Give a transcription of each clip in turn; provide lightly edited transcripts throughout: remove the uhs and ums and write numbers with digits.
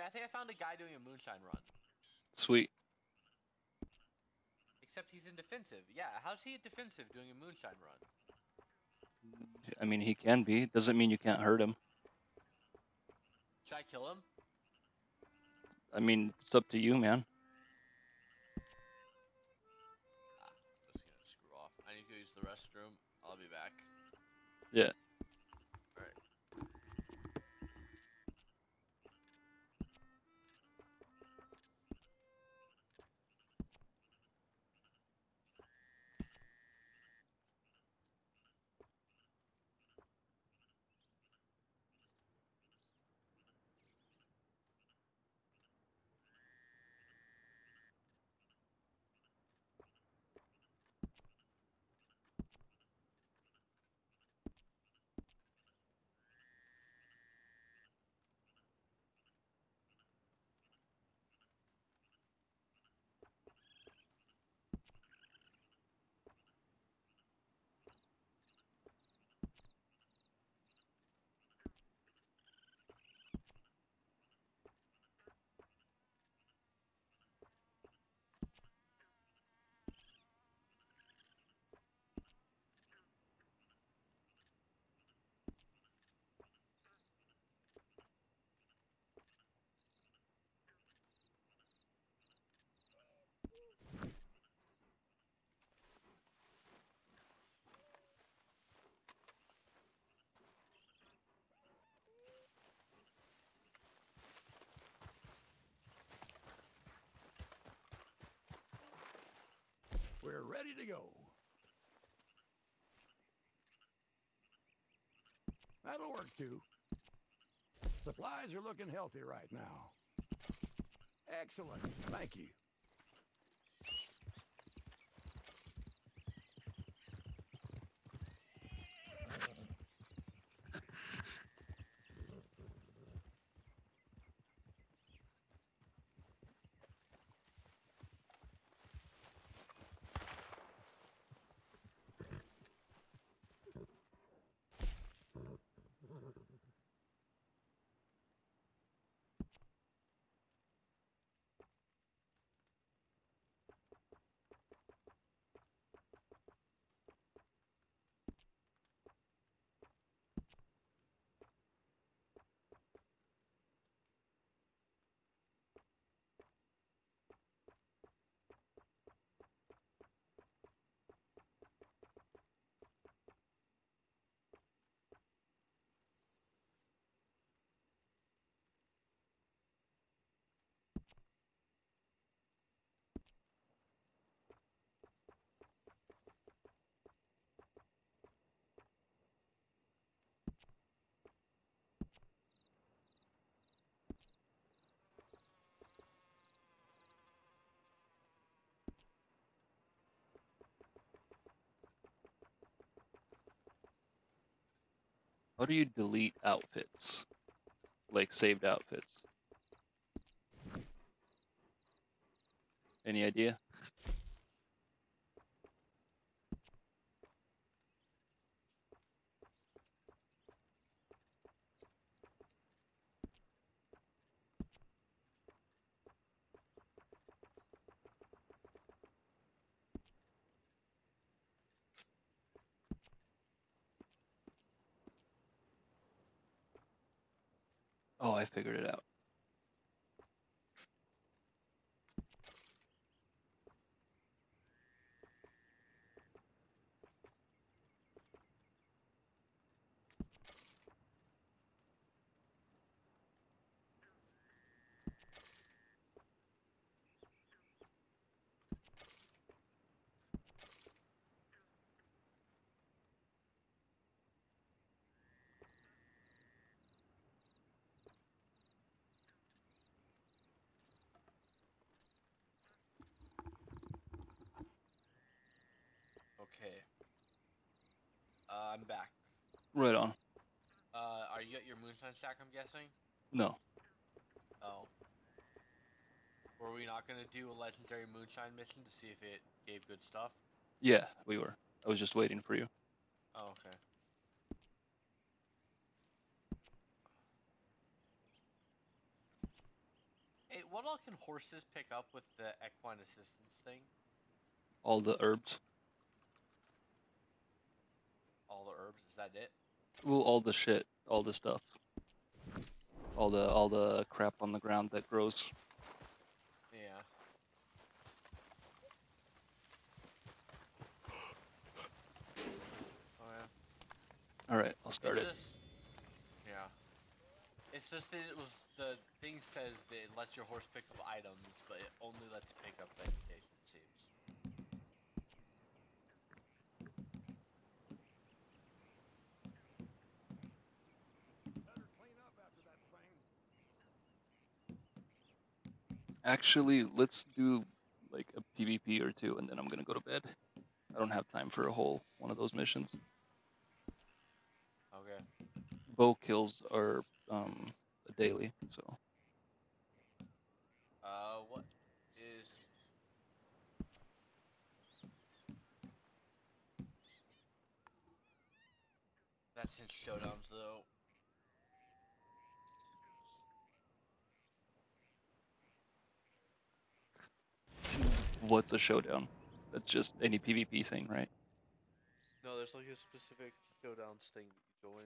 I think I found a guy doing a moonshine run. Sweet. Except he's in defensive. Yeah, how's he at defensive doing a moonshine run? I mean, he can be. Doesn't mean you can't hurt him. Should I kill him? I mean, it's up to you, man. I'm just gonna screw off. I need to go use the restroom. I'll be back. Yeah. Alright. We're ready to go. That'll work, too. Supplies are looking healthy right now. Excellent. Thank you. How do you delete outfits? Like saved outfits? Any idea? Oh, I figured it out. Okay. I'm back. Right on. Are you at your moonshine shack, I'm guessing? No. Oh. Were we not gonna do a legendary moonshine mission to see if it gave good stuff? Yeah, we were. I was just waiting for you. Oh, okay. what all can horses pick up with the equine assistance thing? All the herbs. All the herbs, is that it? Well, all the shit, all the stuff. All the crap on the ground that grows. Yeah. Oh yeah. Alright, I'll start It's it. just, yeah. It's just that it was, the thing says that it lets your horse pick up items, but it only lets it pick up vegetation, it seems. Better clean up after that thing. Actually, let's do like a PvP or two, and then I'm gonna go to bed. I don't have time for a whole one of those missions. Okay. Bow kills are a daily, so What is... That's in showdowns, though. what's a showdown? That's just any PvP thing, right? No, there's like a specific showdowns thing that you go in.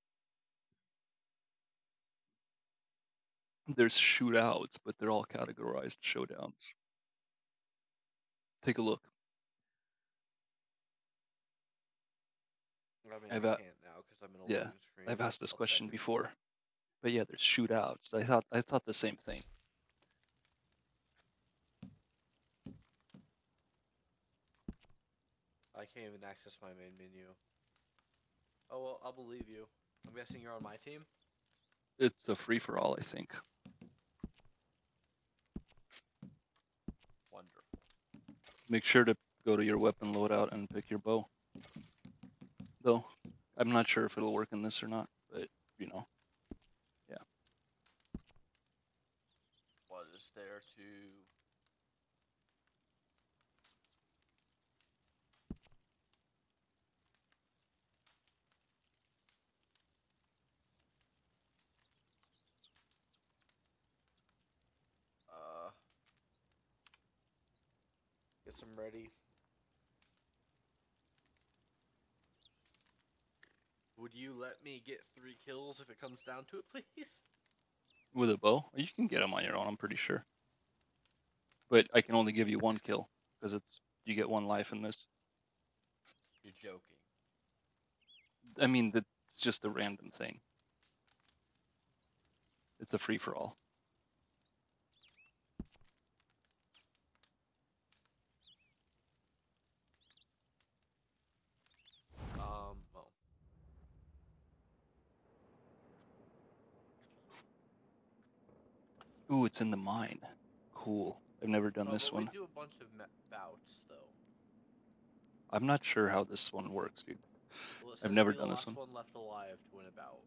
There's shootouts, but they're all categorized showdowns. Take a look. I mean, I've I a- can't now because I'm in a yeah, loading screen. I've asked this I'll check question it. before. But yeah, there's shootouts. I thought the same thing. I can't even access my main menu. Oh well, I'll believe you. I'm guessing you're on my team? It's a free for all, I think. Wonderful. Make sure to go to your weapon loadout and pick your bow. Though, I'm not sure if it'll work in this or not, but you know. What is there to... Get some ready. Would you let me get 3 kills if it comes down to it, please? With a bow, you can get them on your own, I'm pretty sure. But I can only give you 1 kill, because you get 1 life in this. You're joking. I mean, it's just a random thing. It's a free for all. Well. Ooh, it's in the mine. Cool. I've never done this But one. we do a bunch of bouts, though. I'm not sure how this one works, dude. Well, it I've says never be the done this last one. one left alive to win a bout.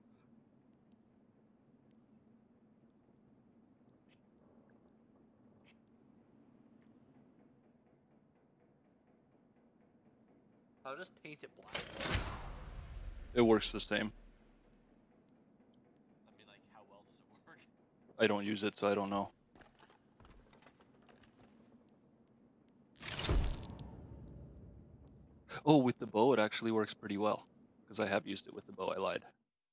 I'll just paint it black. It works the same. I mean, like, how well does it work? I don't use it, so I don't know. Oh, with the bow, it actually works pretty well. Because I have used it with the bow, I lied.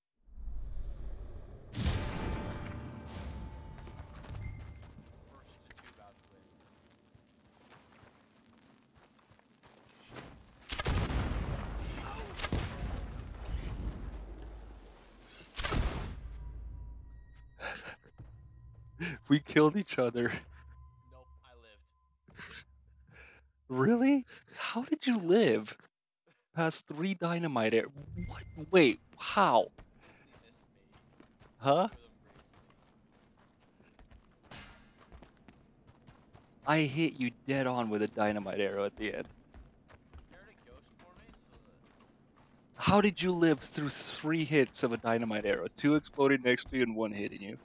First to 2 bouts win. We killed each other. Nope, I lived. Really? How did you live? Past 3 dynamite air. What? Wait, how? He missed me. Huh? Rhythm grazed me. I hit you dead on with a dynamite arrow at the end. Care to ghost for me? So that... How did you live through 3 hits of a dynamite arrow? 2 exploding next to you and 1 hitting you.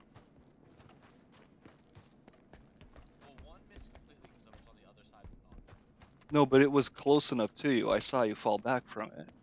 Well, 1 missed completely because I was on the other side of the knob. No, but it was close enough to you. I saw you fall back from it.